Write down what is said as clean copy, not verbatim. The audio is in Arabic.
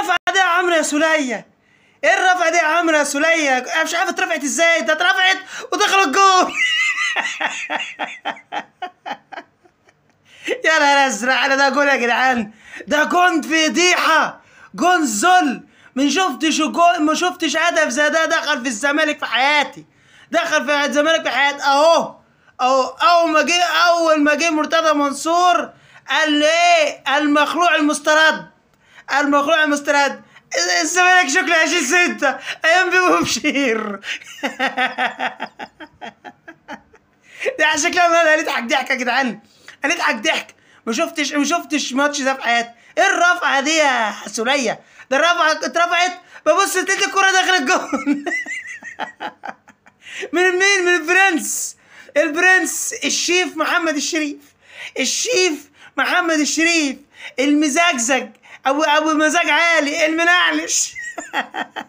الرفعه دي يا عمرو يا سوليه؟ ايه الرفعه دي يا عمرو يا سوليه؟ انا مش عارف اترفعت ازاي، ده اترفعت ودخل الجول. يا نهار ازرق على ده جول يا جدعان، ده جون فضيحه، جون ذل. ما شفتش هدف زي ده دخل في الزمالك في حياتي، دخل في الزمالك في حياتي. اهو اول ما جه مرتضى منصور قال ايه؟ المخلوع المسترد، المخلوع المسترد. الزمالك شكله 20/6 ايام بيبو بشير. ده شكلها هنضحك ضحك يا جدعان، هنضحك ضحك. ما شفتش ماتش ده في حياتي. ايه الرفعه دي يا سوليه؟ ده الرفعه اترفعت، ببص لقيت الكوره داخل الجون. من مين؟ من البرنس الشيف محمد الشريف، الشيف محمد الشريف المزجزج، ابو مزاج عالي، المنعنش.